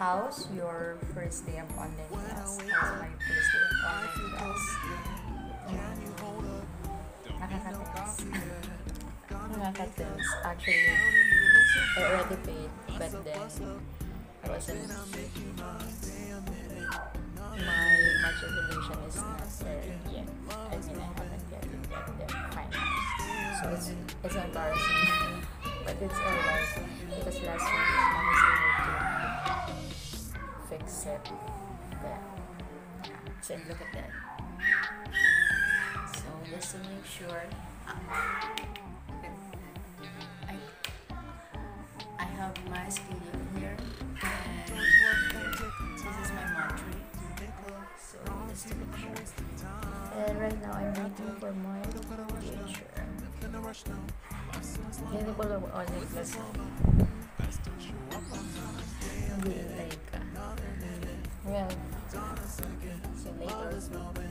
How's your first day of online class? How's my first day of online class? Nakaka-tense. Nakaka-tense. Actually, I already paid, but then I wasn't. My matriculation is not there yet. I mean, I haven't yet get the finals. So it's embarrassing, but it's alright because last week I was able to fix it. There. So look at that. So just to make sure, I I have my schedule here, and this is my monthly. So just to make sure. And right now I'm waiting for my teacher. Hindi ko lang online class. Hindi intay ka. Well, so later.